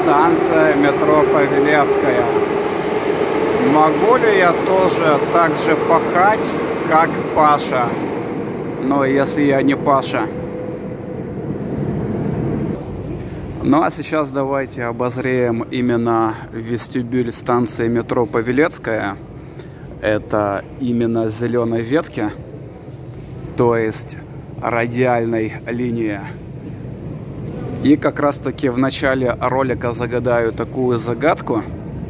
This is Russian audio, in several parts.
станция метро Павелецкая. Могу ли я тоже так же пахать, как Паша? Но если я не Паша. Ну а сейчас давайте обозреем именно вестибюль станции метро Павелецкая. Это именно зеленой ветки, то есть радиальной линии. И как раз таки в начале ролика загадаю такую загадку.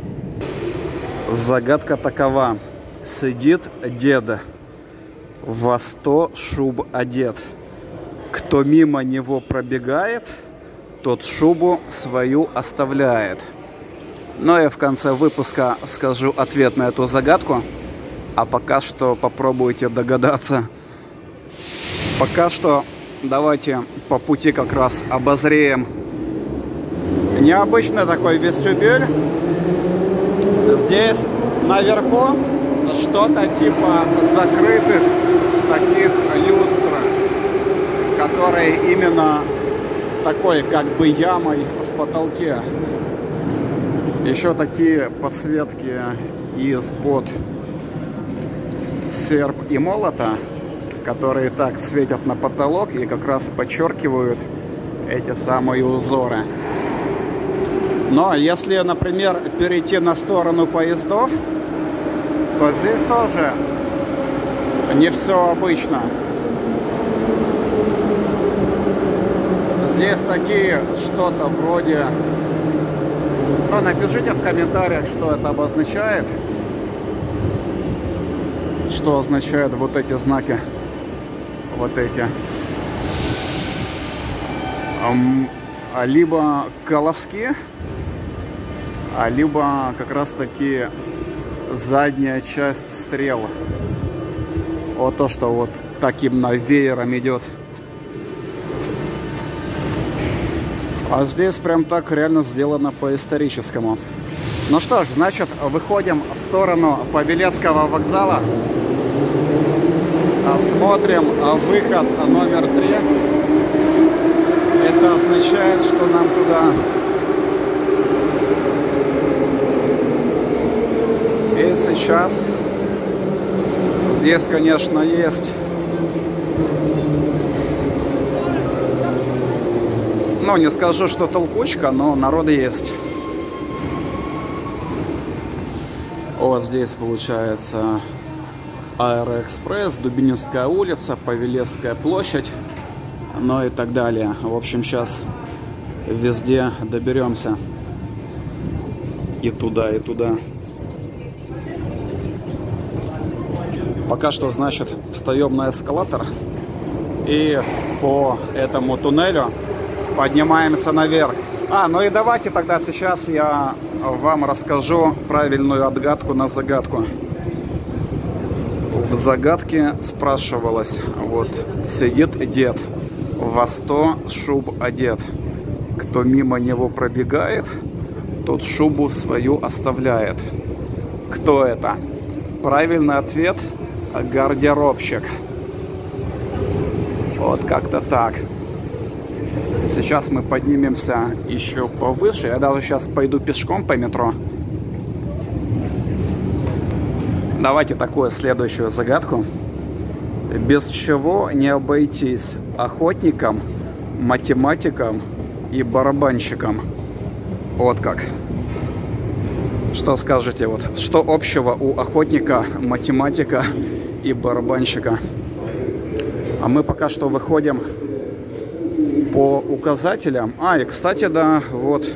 Загадка такова. Сидит дед, во 100 шуб одет. Кто мимо него пробегает, тот шубу свою оставляет. Ну и в конце выпуска скажу ответ на эту загадку. А пока что попробуйте догадаться. Пока что давайте по пути как раз обозреем необычный такой вестибюль. Здесь наверху что-то типа закрытых таких люстр, которые именно такой как бы ямой в потолке. Еще такие подсветки из-под серп и молота, которые так светят на потолок и как раз подчеркивают эти самые узоры. Но если, например, перейти на сторону поездов, то здесь тоже не все обычно. Здесь такие что-то вроде... Ну, напишите в комментариях, что это обозначает. Что означают вот эти знаки. Вот эти. Либо колоски, либо как раз таки задняя часть стрел. Вот то, что вот таким веером идет. А здесь прям так реально сделано по-историческому. Ну что ж, значит, выходим в сторону Павелецкого вокзала. Смотрим выход номер 3. Это означает, что нам туда. И сейчас здесь, конечно, есть... Ну, не скажу, что толкучка, но народ есть. Вот здесь получается Аэроэкспресс, Дубининская улица, Павелецкая площадь, ну и так далее. В общем, сейчас везде доберемся. И туда, и туда. Пока что, значит, встаем на эскалатор и по этому туннелю поднимаемся наверх. Ну и давайте тогда сейчас я вам расскажу правильную отгадку на загадку. В загадке спрашивалось, вот, сидит дед, во 100 шуб одет. Кто мимо него пробегает, тот шубу свою оставляет. Кто это? Правильный ответ – гардеробщик. Вот как-то так. Сейчас мы поднимемся еще повыше. Я даже сейчас пойду пешком по метро. Давайте такую следующую загадку. Без чего не обойтись охотникам, математикам и барабанщикам? Вот как. Что скажете? Вот, что общего у охотника, математика и барабанщика? А мы пока что выходим по указателям. И, кстати, да, вот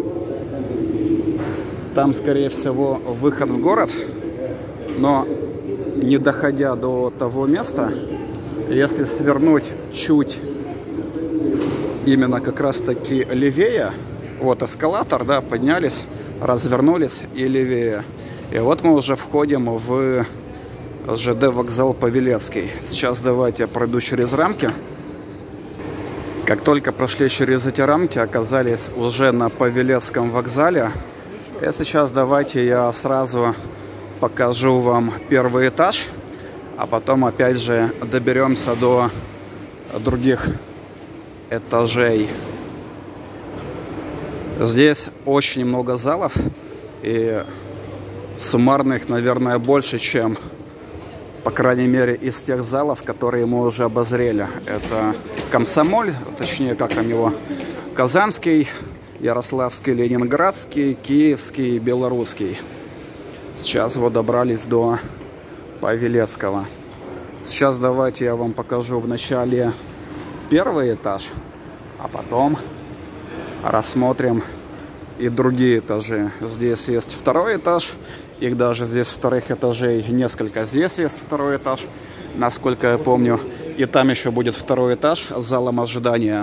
там, скорее всего, выход в город. Но не доходя до того места, если свернуть чуть именно как раз таки левее, вот эскалатор, да, поднялись, развернулись и левее. И вот мы уже входим в ЖД вокзал Павелецкий. Сейчас давайте я пройду через рамки. Как только прошли через эти рамки, оказались уже на Павелецком вокзале. И сейчас давайте я сразу покажу вам первый этаж, а потом опять же доберемся до других этажей. Здесь очень много залов, и суммарно их, наверное, больше, чем, по крайней мере, из тех залов, которые мы уже обозрели. Это Комсомоль, точнее, как там его, Казанский, Ярославский, Ленинградский, Киевский, Белорусский. Сейчас вот добрались до Павелецкого. Сейчас давайте я вам покажу вначале первый этаж, а потом рассмотрим и другие этажи. Здесь есть второй этаж. Их даже здесь вторых этажей несколько. Здесь есть второй этаж, насколько я помню. И там еще будет второй этаж с залом ожидания.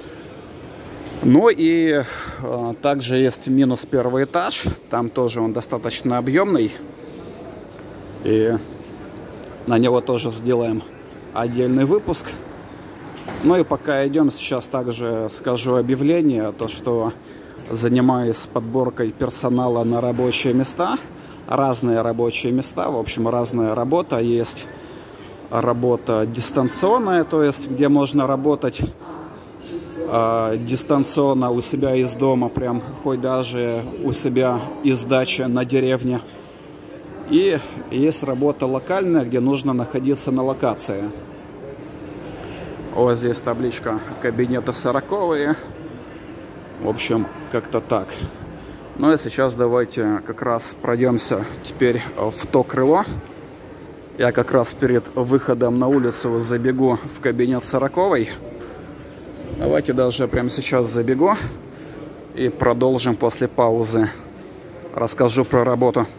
Ну и также есть минус первый этаж. Там тоже он достаточно объемный. И на него тоже сделаем отдельный выпуск. Ну и пока идем, сейчас также скажу объявление, то что занимаюсь подборкой персонала на рабочие места. Разные рабочие места, в общем, разная работа. Есть работа дистанционная, то есть где можно работать дистанционно у себя из дома, прям хоть даже у себя из дачи на деревне. И есть работа локальная, где нужно находиться на локации. Вот здесь табличка кабинета 40-е. В общем, как-то так. Ну и сейчас давайте как раз пройдемся теперь в то крыло. Я как раз перед выходом на улицу забегу в кабинет 40-й. Давайте даже прямо сейчас забегу и продолжим после паузы. Расскажу про работу.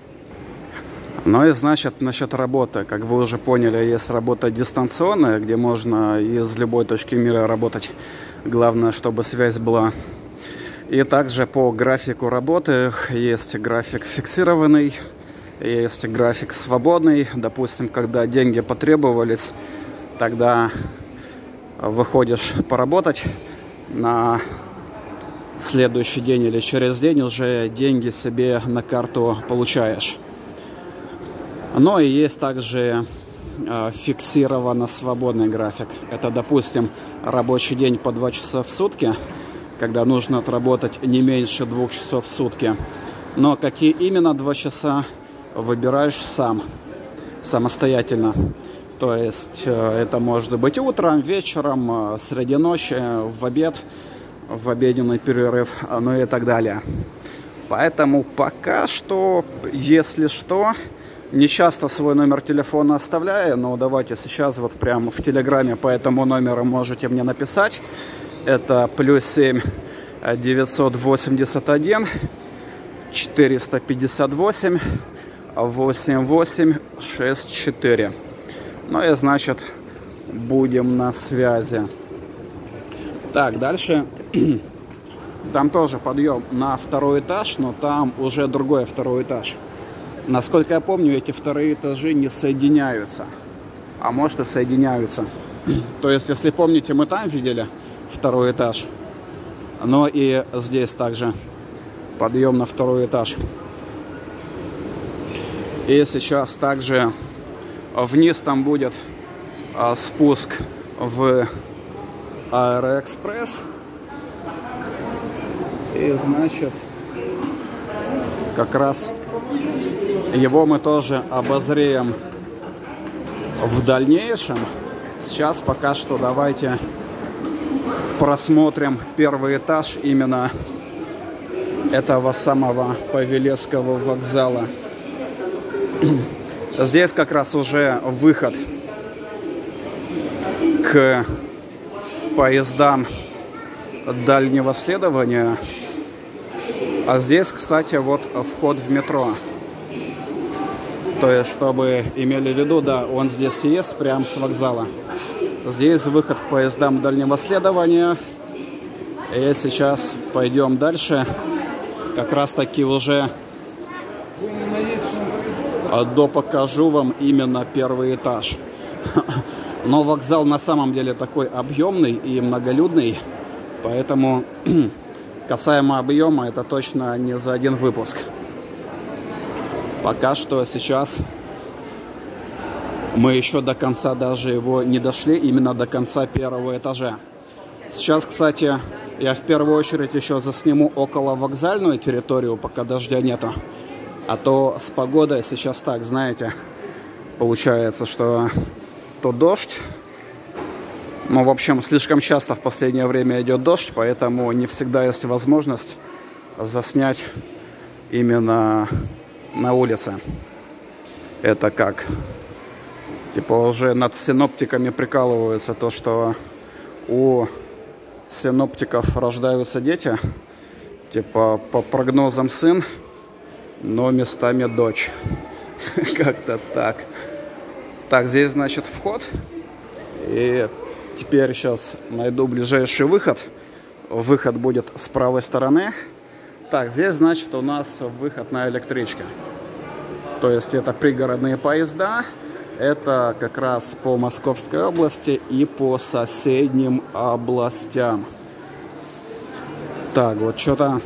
Ну и значит, насчет работы, как вы уже поняли, есть работа дистанционная, где можно из любой точки мира работать. Главное, чтобы связь была. И также по графику работы есть график фиксированный, есть график свободный. Допустим, когда деньги потребовались, тогда выходишь поработать, на следующий день или через день уже деньги себе на карту получаешь. Но и есть также фиксированно свободный график. Это, допустим, рабочий день по 2 часа в сутки, когда нужно отработать не меньше 2 часов в сутки. Но какие именно 2 часа, выбираешь сам, самостоятельно. То есть это может быть утром, вечером, среди ночи, в обед, в обеденный перерыв, ну и так далее. Поэтому пока что, если что, не часто свой номер телефона оставляю, но давайте сейчас вот прямо в Телеграме по этому номеру можете мне написать. Это +7 981 458 8864. Ну и значит, будем на связи. Так, дальше. Там тоже подъем на второй этаж, но там уже другой второй этаж. Насколько я помню, эти вторые этажи не соединяются. А может и соединяются. То есть, если помните, мы там видели второй этаж. Но и здесь также подъем на второй этаж. И сейчас также вниз там будет спуск в Аэроэкспресс. И значит, как раз его мы тоже обозреем в дальнейшем. Сейчас пока что давайте просмотрим первый этаж именно этого самого Павелецкого вокзала. Здесь как раз уже выход к поездам дальнего следования. А здесь, кстати, вот вход в метро. То есть, чтобы имели в виду, да, он здесь есть, прямо с вокзала. Здесь выход к поездам дальнего следования. И сейчас пойдем дальше. Как раз таки уже допокажу вам именно первый этаж. Но вокзал на самом деле такой объемный и многолюдный. Поэтому касаемо объема, это точно не за один выпуск. Пока что сейчас мы еще до конца даже его не дошли, именно до конца первого этажа. Сейчас, кстати, Я в первую очередь еще засниму около вокзальную территорию, пока дождя нету. А то с погодой сейчас так, знаете, получается, что то дождь. Ну, в общем, слишком часто в последнее время идет дождь, поэтому не всегда есть возможность заснять именно на улице. Это как? Типа уже над синоптиками прикалываются, то, что у синоптиков рождаются дети. Типа по прогнозам сын, но местами дочь. Как-то так. Так, здесь, значит, вход. И теперь сейчас найду ближайший выход. Выход будет с правой стороны. Так, здесь, значит, у нас выход на электричке. То есть это пригородные поезда. Это как раз по Московской области и по соседним областям. Так, вот что-то...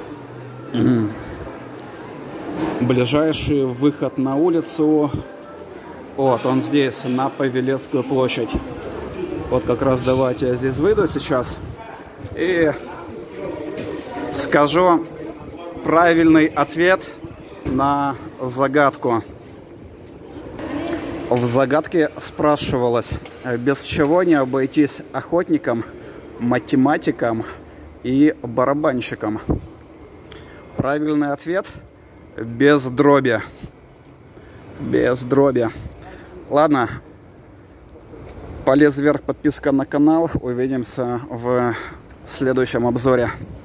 Ближайший выход на улицу, вот он здесь, на Павелецкую площадь. Вот как раз давайте я здесь выйду сейчас и скажу правильный ответ на загадку. В загадке спрашивалось, без чего не обойтись охотникам, математикам и барабанщикам. Правильный ответ – без дроби. Без дроби. Ладно. Полез вверх, подписка на канал. Увидимся в следующем обзоре.